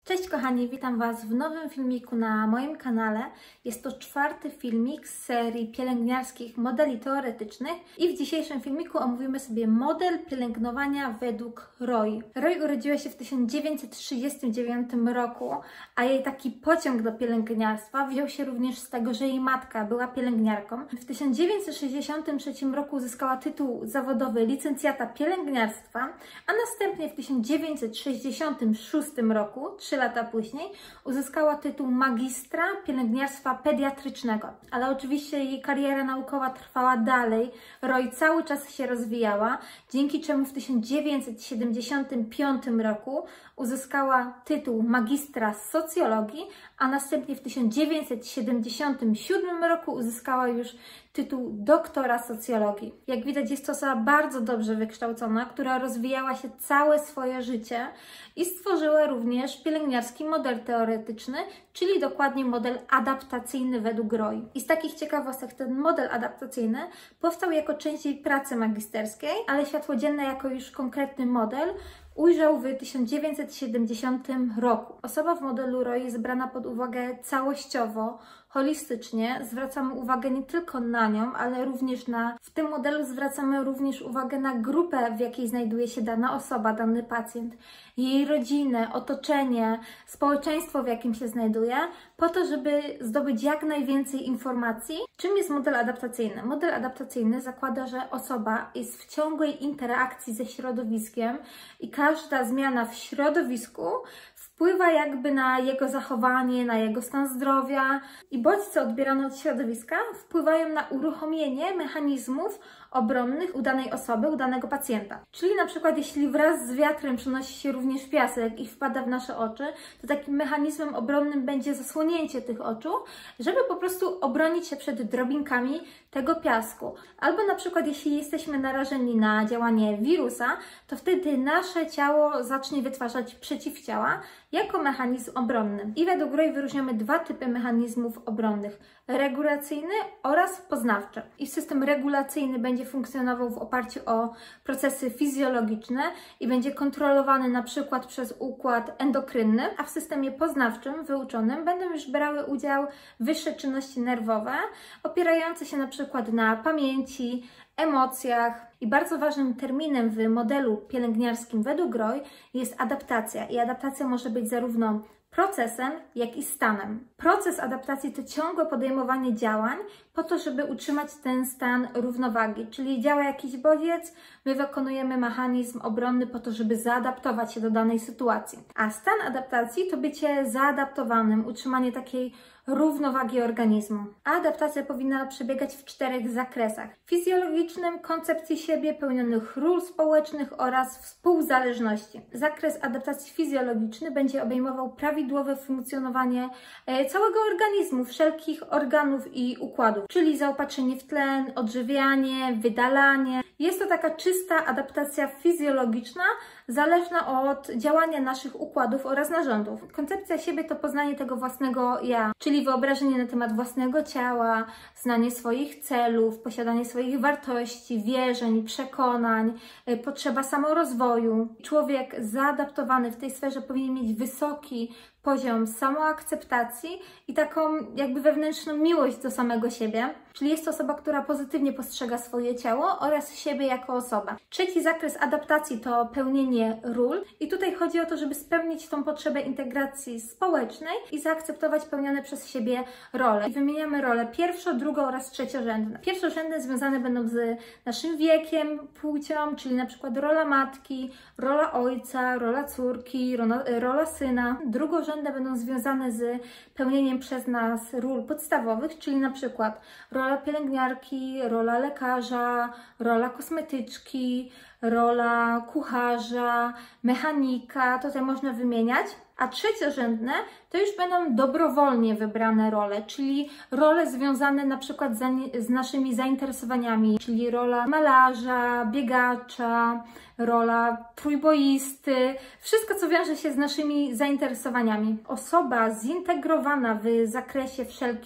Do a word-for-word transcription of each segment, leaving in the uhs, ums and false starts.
Cześć kochani, witam Was w nowym filmiku na moim kanale. Jest to czwarty filmik z serii pielęgniarskich modeli teoretycznych i w dzisiejszym filmiku omówimy sobie model pielęgnowania według Roy. Roy urodziła się w tysiąc dziewięćset trzydziestym dziewiątym roku, a jej taki pociąg do pielęgniarstwa wziął się również z tego, że jej matka była pielęgniarką. W tysiąc dziewięćset sześćdziesiątym trzecim roku uzyskała tytuł zawodowy licencjata pielęgniarstwa, a następnie w tysiąc dziewięćset sześćdziesiątym szóstym roku, trzy lata później, uzyskała tytuł magistra pielęgniarstwa pediatrycznego. Ale oczywiście jej kariera naukowa trwała dalej. Roy cały czas się rozwijała, dzięki czemu w tysiąc dziewięćset siedemdziesiątym piątym roku uzyskała tytuł magistra z socjologii, a następnie w tysiąc dziewięćset siedemdziesiątym siódmym roku uzyskała już tytuł doktora socjologii. Jak widać, jest to osoba bardzo dobrze wykształcona, która rozwijała się całe swoje życie i stworzyła również pielęgniarski model teoretyczny, czyli dokładnie model adaptacyjny według Roy. I z takich ciekawostek ten model adaptacyjny powstał jako część jej pracy magisterskiej, ale światło dzienne jako już konkretny model ujrzał w tysiąc dziewięćset siedemdziesiątym roku. Osoba w modelu Roy jest brana pod uwagę całościowo, holistycznie. Zwracamy uwagę nie tylko na nią, ale również na... W tym modelu zwracamy również uwagę na grupę, w jakiej znajduje się dana osoba, dany pacjent, jej rodzinę, otoczenie, społeczeństwo, w jakim się znajduje, po to, żeby zdobyć jak najwięcej informacji. Czym jest model adaptacyjny? Model adaptacyjny zakłada, że osoba jest w ciągłej interakcji ze środowiskiem i każda zmiana w środowisku wpływa jakby na jego zachowanie, na jego stan zdrowia i bodźce odbierane od środowiska wpływają na uruchomienie mechanizmów obronnych u danej osoby, u danego pacjenta. Czyli na przykład jeśli wraz z wiatrem przenosi się również piasek i wpada w nasze oczy, to takim mechanizmem obronnym będzie zasłonięcie tych oczu, żeby po prostu obronić się przed drobinkami tego piasku. Albo na przykład jeśli jesteśmy narażeni na działanie wirusa, to wtedy nasze ciało zacznie wytwarzać przeciwciała jako mechanizm obronny. I według Roy wyróżniamy dwa typy mechanizmów obronnych: regulacyjny oraz poznawczy. I system regulacyjny będzie funkcjonował w oparciu o procesy fizjologiczne i będzie kontrolowany na przykład przez układ endokrynny, a w systemie poznawczym, wyuczonym, będą już brały udział wyższe czynności nerwowe, opierające się na przykład na pamięci, emocjach. I bardzo ważnym terminem w modelu pielęgniarskim według Roy jest adaptacja. I adaptacja może być zarówno procesem, jak i stanem. Proces adaptacji to ciągłe podejmowanie działań po to, żeby utrzymać ten stan równowagi, czyli działa jakiś bodziec, my wykonujemy mechanizm obronny po to, żeby zaadaptować się do danej sytuacji. A stan adaptacji to bycie zaadaptowanym, utrzymanie takiej równowagi organizmu. A adaptacja powinna przebiegać w czterech zakresach: fizjologicznym, koncepcji siebie, pełnionych ról społecznych oraz współzależności. Zakres adaptacji fizjologiczny będzie obejmował prawidłowe funkcjonowanie całego organizmu, wszelkich organów i układów, czyli zaopatrzenie w tlen, odżywianie, wydalanie. Jest to taka czysta adaptacja fizjologiczna, zależna od działania naszych układów oraz narządów. Koncepcja siebie to poznanie tego własnego ja, czyli wyobrażenie na temat własnego ciała, znanie swoich celów, posiadanie swoich wartości, wierzeń, przekonań, potrzeba samorozwoju. Człowiek zaadaptowany w tej sferze powinien mieć wysoki poziom samoakceptacji i taką jakby wewnętrzną miłość do samego siebie. Czyli jest to osoba, która pozytywnie postrzega swoje ciało oraz siebie jako osobę. Trzeci zakres adaptacji to pełnienie ról i tutaj chodzi o to, żeby spełnić tą potrzebę integracji społecznej i zaakceptować pełnione przez siebie role. I wymieniamy role pierwszo, drugą oraz trzeciorzędne. Pierwszorzędne związane będą z naszym wiekiem, płcią, czyli na przykład rola matki, rola ojca, rola córki, rola, rola syna. Drugorzędne będą związane z pełnieniem przez nas ról podstawowych, czyli na przykład rola pielęgniarki, rola lekarza, rola kosmetyczki, rola kucharza, mechanika, tutaj można wymieniać. A trzeciorzędne to już będą dobrowolnie wybrane role, czyli role związane na przykład z naszymi zainteresowaniami, czyli rola malarza, biegacza, rola trójboisty, wszystko co wiąże się z naszymi zainteresowaniami. Osoba zintegrowana w zakresie wszelkich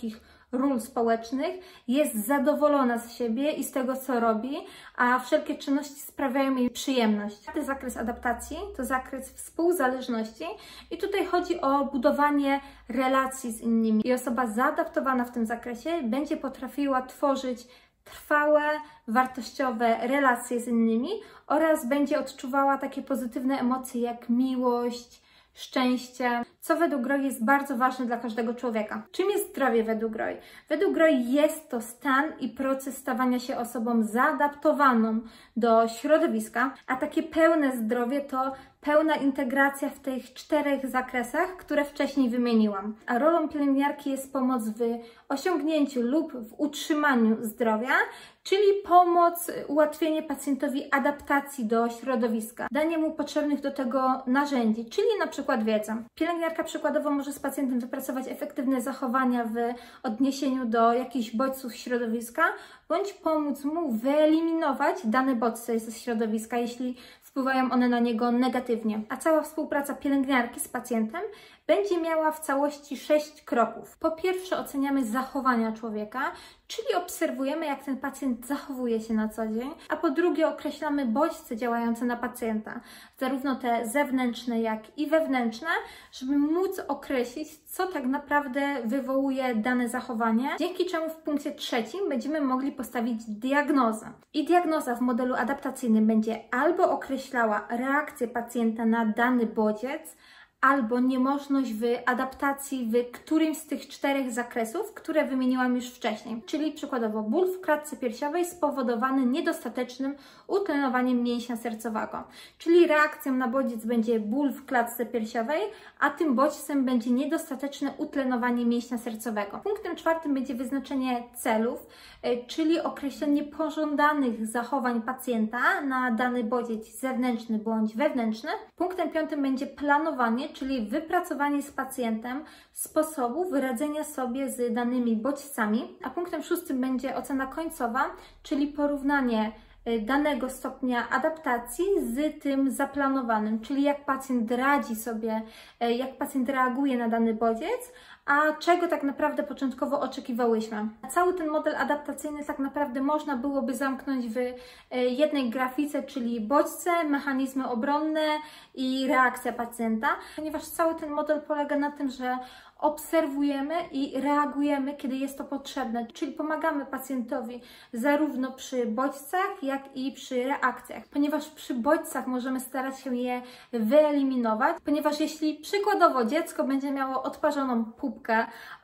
ról społecznych, jest zadowolona z siebie i z tego, co robi, a wszelkie czynności sprawiają jej przyjemność. Ten zakres adaptacji to zakres współzależności i tutaj chodzi o budowanie relacji z innymi. I osoba zaadaptowana w tym zakresie będzie potrafiła tworzyć trwałe, wartościowe relacje z innymi oraz będzie odczuwała takie pozytywne emocje jak miłość, szczęście, co według Roy jest bardzo ważne dla każdego człowieka. Czym jest zdrowie według Roy? Według Roy jest to stan i proces stawania się osobą zaadaptowaną do środowiska, a takie pełne zdrowie to pełna integracja w tych czterech zakresach, które wcześniej wymieniłam. A rolą pielęgniarki jest pomoc w osiągnięciu lub w utrzymaniu zdrowia, czyli pomoc, ułatwienie pacjentowi adaptacji do środowiska, danie mu potrzebnych do tego narzędzi, czyli na przykład wiedza. Pielęgniarka przykładowo może z pacjentem wypracować efektywne zachowania w odniesieniu do jakichś bodźców środowiska, bądź pomóc mu wyeliminować dane bodźce ze środowiska, jeśli wpływają one na niego negatywnie. A cała współpraca pielęgniarki z pacjentem będzie miała w całości sześć kroków. Po pierwsze oceniamy zachowania człowieka, czyli obserwujemy, jak ten pacjent zachowuje się na co dzień, a po drugie określamy bodźce działające na pacjenta, zarówno te zewnętrzne, jak i wewnętrzne, żeby móc określić, co tak naprawdę wywołuje dane zachowanie, dzięki czemu w punkcie trzecim będziemy mogli postawić diagnozę. I diagnoza w modelu adaptacyjnym będzie albo określała reakcję pacjenta na dany bodziec, albo niemożność w adaptacji w którymś z tych czterech zakresów, które wymieniłam już wcześniej. Czyli przykładowo ból w klatce piersiowej spowodowany niedostatecznym utlenowaniem mięśnia sercowego. Czyli reakcją na bodziec będzie ból w klatce piersiowej, a tym bodźcem będzie niedostateczne utlenowanie mięśnia sercowego. Punktem czwartym będzie wyznaczenie celów, czyli określenie pożądanych zachowań pacjenta na dany bodziec zewnętrzny bądź wewnętrzny. Punktem piątym będzie planowanie, czyli wypracowanie z pacjentem sposobu radzenia sobie z danymi bodźcami, a punktem szóstym będzie ocena końcowa, czyli porównanie danego stopnia adaptacji z tym zaplanowanym, czyli jak pacjent radzi sobie, jak pacjent reaguje na dany bodziec, a czego tak naprawdę początkowo oczekiwałyśmy. Cały ten model adaptacyjny tak naprawdę można byłoby zamknąć w jednej grafice, czyli bodźce, mechanizmy obronne i reakcja pacjenta, ponieważ cały ten model polega na tym, że obserwujemy i reagujemy, kiedy jest to potrzebne, czyli pomagamy pacjentowi zarówno przy bodźcach, jak i przy reakcjach, ponieważ przy bodźcach możemy starać się je wyeliminować, ponieważ jeśli przykładowo dziecko będzie miało odparzoną pupkę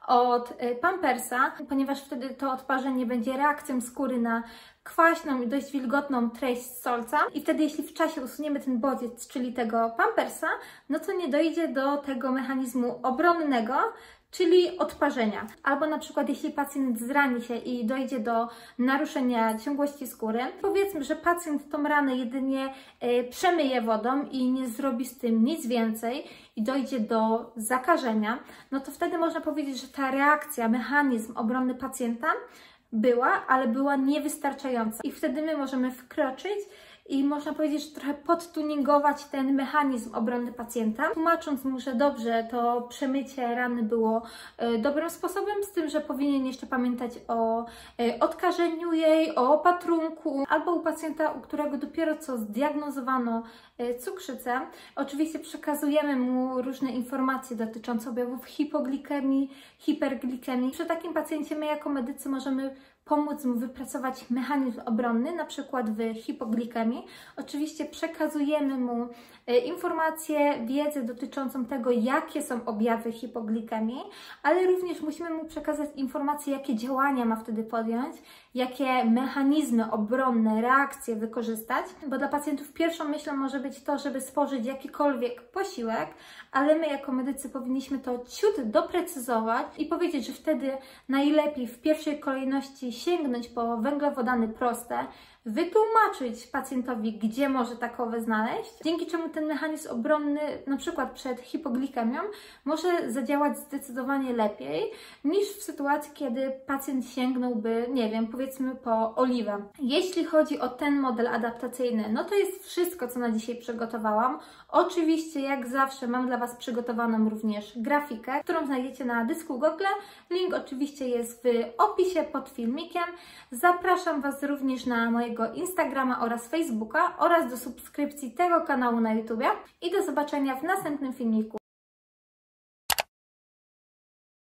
od pampersa, ponieważ wtedy to odparzenie będzie reakcją skóry na kwaśną i dość wilgotną treść solca i wtedy jeśli w czasie usuniemy ten bodziec, czyli tego pampersa, no to nie dojdzie do tego mechanizmu obronnego, czyli odparzenia. Albo na przykład jeśli pacjent zrani się i dojdzie do naruszenia ciągłości skóry, powiedzmy, że pacjent tą ranę jedynie y, przemyje wodą i nie zrobi z tym nic więcej i dojdzie do zakażenia, no to wtedy można powiedzieć, że ta reakcja, mechanizm obronny pacjenta była, ale była niewystarczająca. I wtedy my możemy wkroczyć i można powiedzieć, że trochę podtuningować ten mechanizm obronny pacjenta, tłumacząc mu, że dobrze, to przemycie rany było y, dobrym sposobem, z tym, że powinien jeszcze pamiętać o y, odkażeniu jej, o opatrunku, albo u pacjenta, u którego dopiero co zdiagnozowano y, cukrzycę. Oczywiście przekazujemy mu różne informacje dotyczące objawów hipoglikemii, hiperglikemii. Przy takim pacjencie my jako medycy możemy pomóc mu wypracować mechanizm obronny, na przykład w hipoglikemii. Oczywiście przekazujemy mu informacje, wiedzę dotyczącą tego, jakie są objawy hipoglikemii, ale również musimy mu przekazać informacje, jakie działania ma wtedy podjąć, jakie mechanizmy obronne, reakcje wykorzystać, bo dla pacjentów pierwszą myślą może być to, żeby stworzyć jakikolwiek posiłek, ale my jako medycy powinniśmy to ciut doprecyzować i powiedzieć, że wtedy najlepiej w pierwszej kolejności sięgnąć po węglowodany proste, wytłumaczyć pacjentowi, gdzie może takowe znaleźć, dzięki czemu ten mechanizm obronny, na przykład przed hipoglikemią, może zadziałać zdecydowanie lepiej niż w sytuacji, kiedy pacjent sięgnąłby, nie wiem, powiedzmy po oliwę. Jeśli chodzi o ten model adaptacyjny, no to jest wszystko, co na dzisiaj przygotowałam. Oczywiście, jak zawsze, mam dla Was przygotowaną również grafikę, którą znajdziecie na dysku Google. Link oczywiście jest w opisie pod filmikiem. Zapraszam Was również na mojego Instagrama oraz Facebooka oraz do subskrypcji tego kanału na YouTube i do zobaczenia w następnym filmiku.